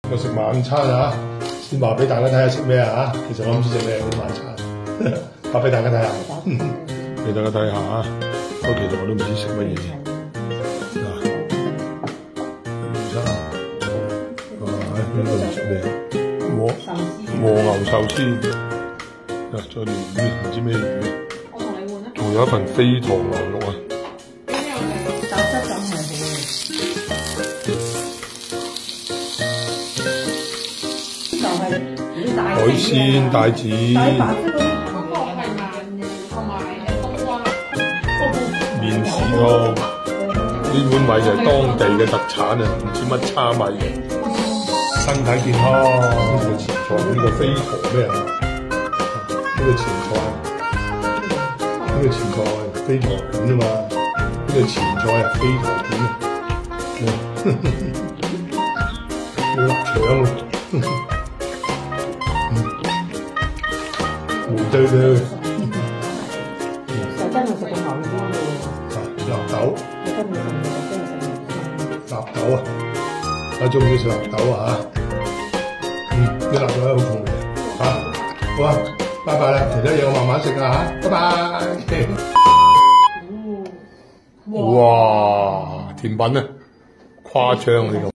我食晚餐啊，先話俾大家睇下食咩啊。其實我唔知食咩嗰啲晚餐，拍俾大家睇下。俾大家睇下啊。其實我都唔知食乜嘢。嗱，午餐，哇！呢度食咩？和牛壽司。再連魚，唔知咩魚。 我同你換啦。 仲有一份飛糖牛肉啊！ 手質感係好嘅。就係啲大海鮮帶子。 大白色嗰個係慢嘅，同埋冬瓜。 麵豉湯，呢碗米就係當地嘅特產啊，唔知乜叉米嘅。身體健康，呢個前菜，呢個飛糖咩啊？呢個前菜，呢個前菜飛糖卷啊嘛，呢個前菜啊飛糖卷啊，要臘腸喎，胡堆堆， 就真係食個牛肉湯喎。 納豆， 我真係食納豆啊，我中意食納豆啊嚇，啲納豆咧好重嘅嚇，好啊。拜拜啦，其他嘢我慢慢食啊嚇，拜拜。哇，甜品啊，誇張呢個。